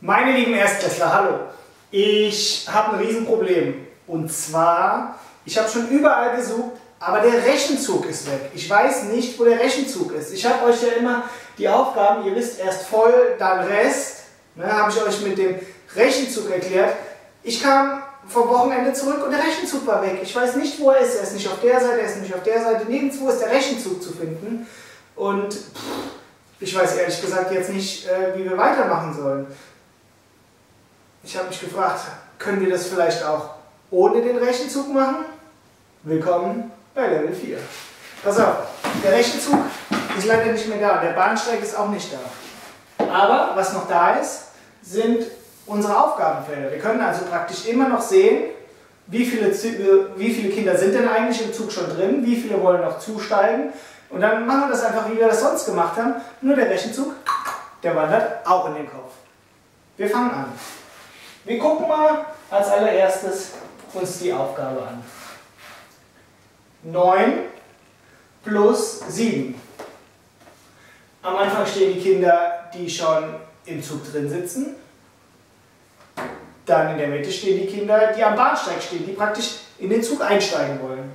Meine lieben Erstklässler, hallo. Ich habe ein Riesenproblem. Und zwar, ich habe schon überall gesucht, aber der Rechenzug ist weg. Ich weiß nicht, wo der Rechenzug ist. Ich habe euch ja immer die Aufgaben, ihr wisst, erst voll, dann Rest. Habe ich euch mit dem Rechenzug erklärt. Ich kam vom Wochenende zurück und der Rechenzug war weg. Ich weiß nicht, wo er ist. Er ist nicht auf der Seite, er ist nicht auf der Seite. Nirgendwo ist der Rechenzug zu finden. Und ich weiß ehrlich gesagt jetzt nicht, wie wir weitermachen sollen. Ich habe mich gefragt, können wir das vielleicht auch ohne den Rechenzug machen? Willkommen bei Level 4. Pass auf, der Rechenzug ist leider nicht mehr da und der Bahnsteig ist auch nicht da. Aber was noch da ist, sind unsere Aufgabenfelder. Wir können also praktisch immer noch sehen, wie viele Kinder sind denn eigentlich im Zug schon drin, wie viele wollen noch zusteigen. Und dann machen wir das einfach, wie wir das sonst gemacht haben. Nur der Rechenzug, der wandert auch in den Kopf. Wir fangen an. Wir gucken mal als allererstes uns die Aufgabe an. 9 plus 7. Am Anfang stehen die Kinder, die schon im Zug drin sitzen. Dann in der Mitte stehen die Kinder, die am Bahnsteig stehen, die praktisch in den Zug einsteigen wollen.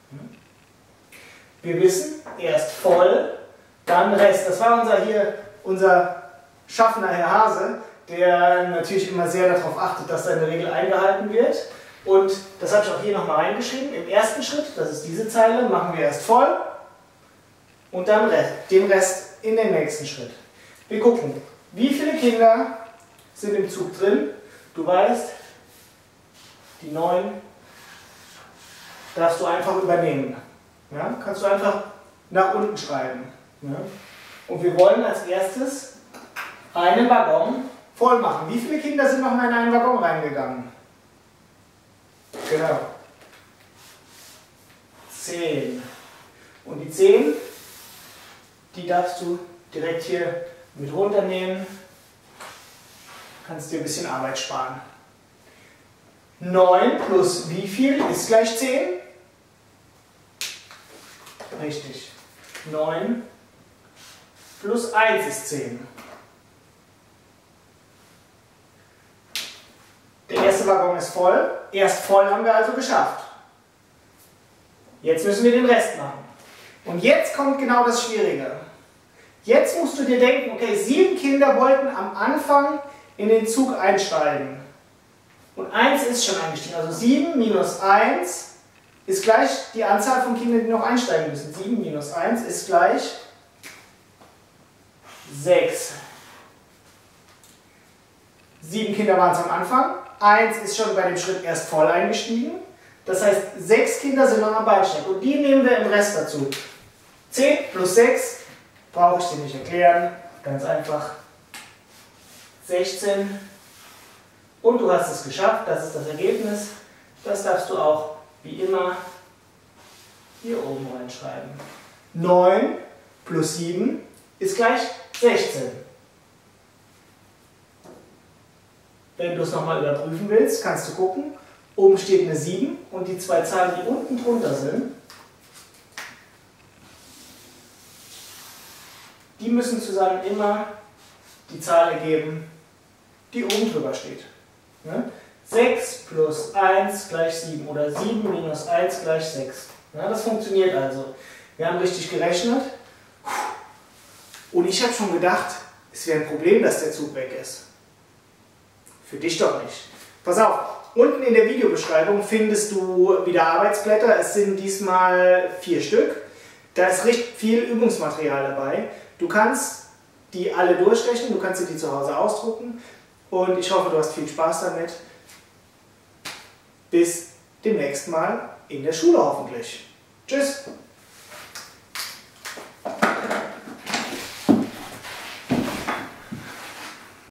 Wir wissen, erst voll, dann Rest. Das war unser schaffender Herr Hase, der natürlich immer sehr darauf achtet, dass seine Regel eingehalten wird. Und das habe ich auch hier nochmal reingeschrieben. Im ersten Schritt, das ist diese Zeile, machen wir erst voll und dann den Rest in den nächsten Schritt. Wir gucken, wie viele Kinder sind im Zug drin. Du weißt, die 9 darfst du einfach übernehmen. Ja? Kannst du einfach nach unten schreiben. Ja? Und wir wollen als erstes einen Waggon voll machen. Wie viele Kinder sind noch mal in einen Waggon reingegangen? Genau. 10. Und die 10, die darfst du direkt hier mit runternehmen. Kannst dir ein bisschen Arbeit sparen. 9 plus wie viel ist gleich 10? Richtig. 9 plus 1 ist 10. Der erste Waggon ist voll. Erst voll haben wir also geschafft. Jetzt müssen wir den Rest machen. Und jetzt kommt genau das Schwierige. Jetzt musst du dir denken, okay, 7 Kinder wollten am Anfang in den Zug einsteigen. Und 1 ist schon eingestiegen. Also 7 minus 1 ist gleich die Anzahl von Kindern, die noch einsteigen müssen. 7 minus 1 ist gleich 6. 7 Kinder waren es am Anfang. 1 ist schon bei dem Schritt erst voll eingestiegen. Das heißt, 6 Kinder sind noch am Bahnsteig. Und die nehmen wir im Rest dazu. 10 plus 6 brauche ich dir nicht erklären. Ganz einfach. 16. Und du hast es geschafft. Das ist das Ergebnis. Das darfst du auch wie immer hier oben reinschreiben. 9 plus 7 ist gleich 16. Wenn du es nochmal überprüfen willst, kannst du gucken. Oben steht eine 7 und die 2 Zahlen, die unten drunter sind, die müssen zusammen immer die Zahl ergeben, die oben drüber steht. 6 plus 1 gleich 7 oder 7 minus 1 gleich 6. Das funktioniert also. Wir haben richtig gerechnet und ich habe schon gedacht, es wäre ein Problem, dass der Zug weg ist. Für dich doch nicht. Pass auf, unten in der Videobeschreibung findest du wieder Arbeitsblätter. Es sind diesmal 4 Stück. Da ist recht viel Übungsmaterial dabei. Du kannst die alle durchrechnen, du kannst sie zu Hause ausdrucken. Und ich hoffe, du hast viel Spaß damit. Bis demnächst mal in der Schule hoffentlich. Tschüss!